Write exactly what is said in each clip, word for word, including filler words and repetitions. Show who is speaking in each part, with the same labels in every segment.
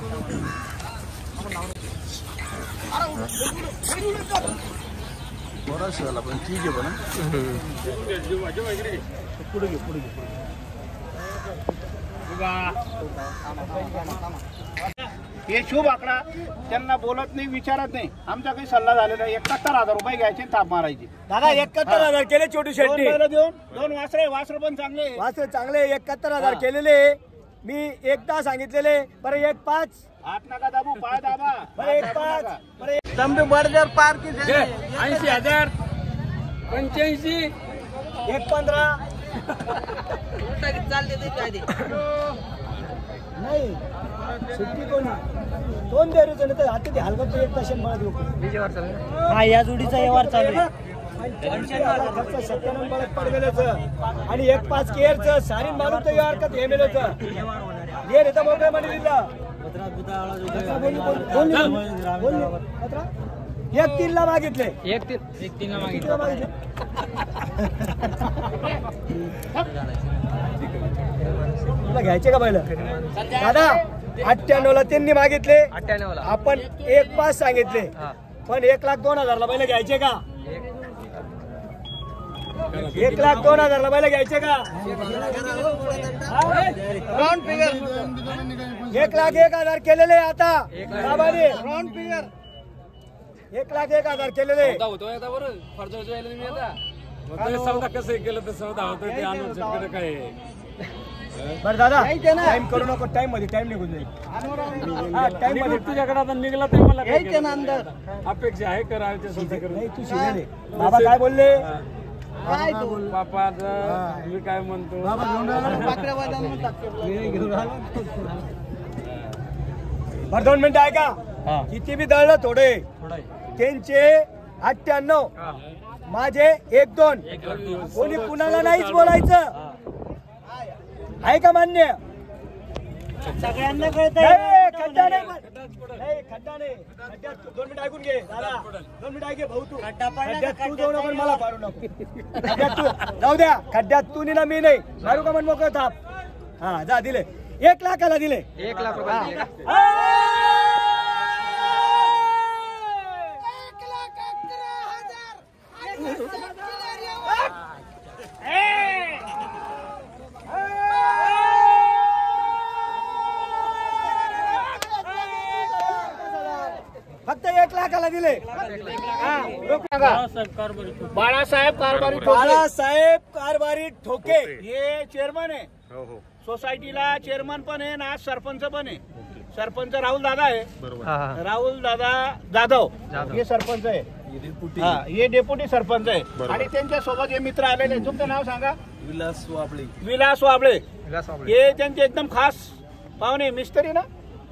Speaker 1: बरा शिवाला पण ठीक आहे पण पुढे घे पुढे घे
Speaker 2: हे शुभ आकडा त्यांना बोलत नाही विचारत नाही आमचा काही सल्ला झालेला एकाहत्तर हजार रुपये घ्यायचे ताप मारायचे
Speaker 3: दादा एकाहत्तर हजार केले छोटू शेट्टी
Speaker 2: देऊन दोन वासरे वासरे पण चांगले
Speaker 3: वासरे चांगले एकाहत्तर हजार केलेले मी एकदा सांगितलेले बरं एक पाच
Speaker 2: हात नका दाबू पाय दाबा
Speaker 3: बरं एक पाच बरं
Speaker 2: तंबी बर्जर पार्क
Speaker 3: ऐंशी हजार पंच्याऐंशी एक पंधरा नाही सुट्टी कोणी दोन देरूच नाही तर आता ते हलगत एक ताशन मला देऊ हा या जोडीचा व्यवहार चालू आहे सत्त्याण्णव बळत पडलेलं आणि एक पाच केअरचं सारी मालूम तर व्यवहार का हे मेलचं ये रे तर मोकळ्या मध्ये दिलं एक तीन ला मागितले
Speaker 4: एक तीन एक तीन ला मागितले
Speaker 3: तुला घ्यायचे का पहिलं दादा अठ्ठ्याण्णव ला त्यांनी मागितले
Speaker 4: अठ्ठ्याण्णव ला
Speaker 3: आपण एक पाच सांगितले पण एक लाख दोन हजार ला पहिलं घ्यायचे का एक लाख दोन हजार ला पहिलं घ्यायचे का
Speaker 2: राऊंड फिगर
Speaker 3: एक लाख एक हजार केलेले आता राऊंड फिगर एक लाख एक हजार केलेले
Speaker 4: होतो आता बरं खर्च व्हायला मी आता सौदा कसं केलं तर सौदा होतो ते आणून काय
Speaker 3: बरं दादा टाइम करू नको टाइम मध्ये टाइम निघून जाईल टाइम मध्ये
Speaker 4: तुझ्याकडे आता निघला तर मला
Speaker 2: घ्यायचे ना अंदर
Speaker 4: अपेक्षा आहे करायचे सौदा करून
Speaker 3: नाही तू शिकले बाबा काय बोलले
Speaker 2: काय तू
Speaker 4: बापा मी काय म्हणतो
Speaker 3: बरं दोन मिनिटं आहे का किती बी दळलं थोडे त्यांचे अठ्ठ्याण्णव माझे एक दोन कोणी कुणाला नाहीच बोलायचं आहे का मान्य सगळ्यांना कळत खड्डा नाही खड्डा नाही खड्ड्यात दोन मिनिट ऐकून घे दादा दोन मिनिट ऐक भाऊ तू खड्ड्यात तू जाऊ नको मला मारू नको खड्ड्यात तू जाऊ द्या खड्ड्यात तू ना मी नाही मारू का म्हण मोकळ थाप हा जा दिले एक लाखाला दिले
Speaker 4: एक लाख रुपये
Speaker 3: फक्त एक लाखाला दिले
Speaker 2: बाळासाहेब कारभारी
Speaker 3: बाळासाहेब कारभारी ठोके
Speaker 2: हे चेअरमन आहे सोसायटीला चेअरमन पण आहे ना सरपंच पण आहे सरपंच राहुल दादा आहे राहुल दादा जाधव हे सरपंच आहे हा हे डेप्युटी सरपंच आहे आणि त्यांच्या सोबत हे मित्र आलेले तुमचं नाव सांगा
Speaker 1: विलास वाबळे
Speaker 2: विलास वाबळे हे त्यांचे एकदम खास पाहुणे मिस्त्री ना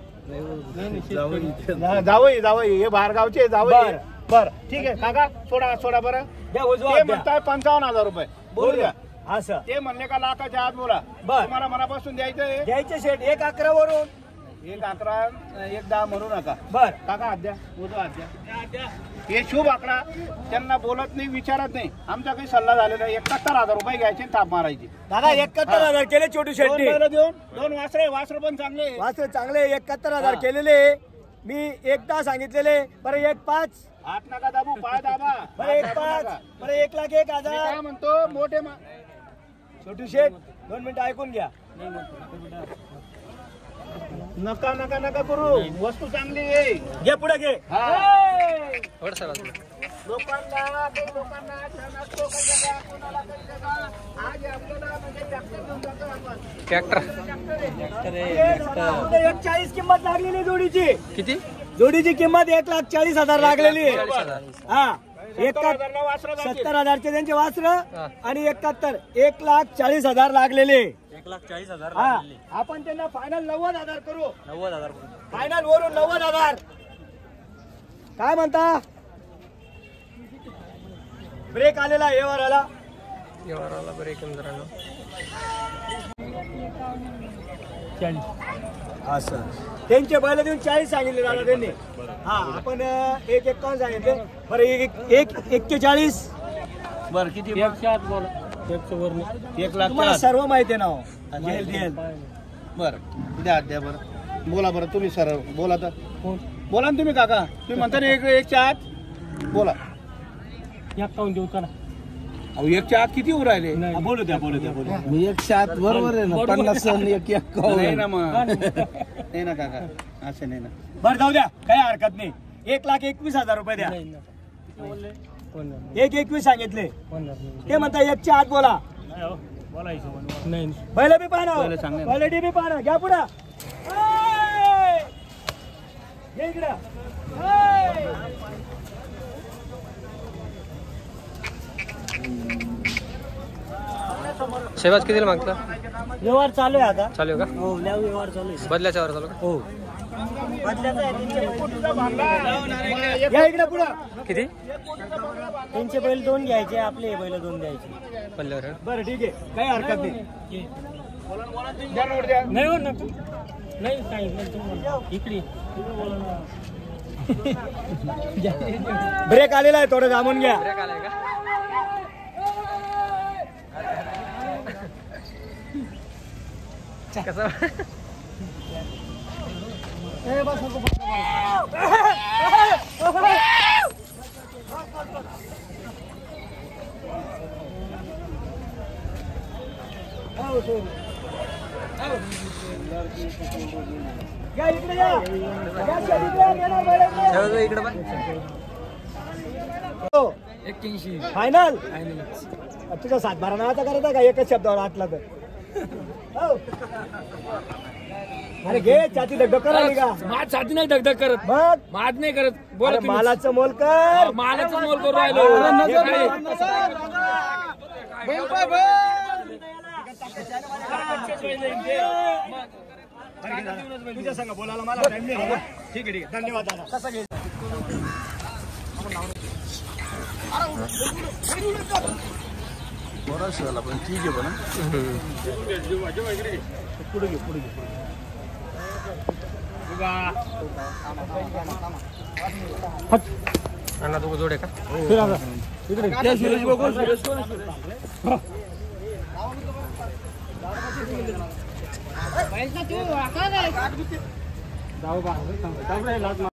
Speaker 2: जावई जावई हे बाहेरगावचे जावई बर ठीक आहे काका सोडा सोडा बरं ते म्हणताय पंचावन्न हजार रुपये बोलू द्या
Speaker 3: असं
Speaker 2: ते म्हणले का लाखाच्या आत बोला
Speaker 3: बर
Speaker 2: तुम्हाला मनापासून द्यायचं
Speaker 3: द्यायचे शेट एक अकरा वरून
Speaker 2: एक अकरा एक दहा म्हणू नका
Speaker 3: बर
Speaker 2: काका अद्या उद्या अद्या हे शुभ आकडा त्यांना बोलत नाही विचारत नाही आमचा काही सल्ला झालेला एकाहत्तर हजार रुपये घ्यायचे ताप मारायचे
Speaker 3: दादा एकाहत्तर हजार केले छोटू शेट्टी
Speaker 2: देऊन दोन वासरे वासरे पण चांगले
Speaker 3: वासरे चांगले एकाहत्तर हजार केलेले मी एकदा सांगितलेले बरं एक पाच
Speaker 2: हात नका दाबू पाय दाबा
Speaker 3: बरं एक पाच बरं एक लाख एक हजार
Speaker 2: काय म्हणतो मोठे
Speaker 3: छोटू शेट दोन मिनिटं ऐकून घ्या
Speaker 2: नका नका नका करू वस्तू चांगली आहे
Speaker 3: घे पुढे घे
Speaker 2: लोकांना काही लोकांना छान असतो काही जगा, कोणाला काही जगा. आज आपल्याला म्हणजे ट्रॅक्टर घेऊन जातो आपण.
Speaker 4: ट्रॅक्टर
Speaker 3: एक चाळीस किंमत लागलेली जोडीची
Speaker 4: किती
Speaker 3: जोडीची किंमत एक लाख चाळीस हजार लागलेली हा
Speaker 2: हजारला वासरं जातील.
Speaker 3: सत्तर हजारचे त्यांचे वासर आणि एकाहत्तर एक लाख चाळीस हजार लागलेले
Speaker 4: एक लाख चाळीस हजार
Speaker 3: हा आपण त्यांना फायनल नव्वद हजार करू
Speaker 4: नव्वद हजार
Speaker 3: फायनल वरून नव्वद हजार काय म्हणता ब्रेक आलेला एवर आला
Speaker 4: व्यवहाराला ब्रेक मित्रांनो
Speaker 3: असं त्यांचे बैल देऊन चाळीस सांगितले दादा त्यांनी हा आपण एक एक काउंट सांगितले बरं एक एक एक्केचाळीस
Speaker 2: बरं किती
Speaker 4: एकशे आठ बोल एकशे वर
Speaker 2: एक लाख
Speaker 3: तुम्हाला सर्व माहिती आहे ना हो.
Speaker 2: बरं द्या द्या बरं बोला बरं तुम्ही सर बोला तर बोला ना तुम्ही काका तुम्ही म्हणता ना एक एक आत बोला
Speaker 3: एकावन्न देऊ चला
Speaker 2: अहो एक आत किती उर राहिले
Speaker 3: बोलू द्या बोलू द्या बोलू
Speaker 1: मी एकशे आठ बरोबर आहे ना पन्नास आणि एक एक
Speaker 2: नाही ना मग नाही ना काका असं नाही ना
Speaker 3: बरं जाऊ द्या काही हरकत नाही एक लाख एकवीस हजार रुपये द्या एक एकवीस सांगितले ते म्हणता एकच्या आत बोला
Speaker 2: नाही
Speaker 3: बैल बी पाहणं
Speaker 2: बैलं चांगले ना.
Speaker 3: बैल बी पाहणं घ्या पुढं ये इकडं
Speaker 5: शेवाज कितीला मागता
Speaker 3: व्यवहार चालू आहे आता
Speaker 5: चालू आहे का
Speaker 3: हो व्यवहार चालू आहे
Speaker 5: बदल्याच्या वर चालू का
Speaker 3: हो बदल्याचा आहे या इकडे पुढं
Speaker 5: किती
Speaker 3: त्यांचे बैल दोन घ्यायचे आपले बैल दोन द्यायचे
Speaker 5: बदल्यावर
Speaker 3: बरं ठीक आहे काही हरकत नाही
Speaker 2: द्या नोट द्या
Speaker 3: नाही हो नको नाही सांगितलं इकडे ब्रेक आलेला आहे थोडं थांबून घ्या
Speaker 5: ब्रेक आलाय का कसं
Speaker 3: या इकडे या या शेतीत या, येणार बैल इकडे.
Speaker 5: शेवाज इकडे बघ
Speaker 3: हो
Speaker 4: एक्क्याऐंशी
Speaker 3: फायनल तुझा सातबारा नावाचा करायचा का एकच शब्दावर आटला तर हो. अरे घे छाती धगधग कर आली का
Speaker 4: माझ छाती नाही धगधग करत
Speaker 3: मग
Speaker 4: माझ नाही करत बोला
Speaker 3: अरे
Speaker 4: तुम्ही.
Speaker 3: मालाचं मोल कर
Speaker 4: मालाचं मोल करून राहिलो
Speaker 3: अरे नजर
Speaker 4: हे
Speaker 3: मार,
Speaker 4: काय?
Speaker 3: नजर. तुझ्या संग बोलायला मला टाइम नाही आहे. ठीक आहे ठीक आहे धन्यवाद दादा कसं घे
Speaker 1: बराच झाला पण ठीक आहे पण
Speaker 2: पुढे घे पुढे घे
Speaker 5: अण्णा तू जोड आहे का
Speaker 2: त्या सुरेश बघू सुरेश कोण
Speaker 3: जाऊ बा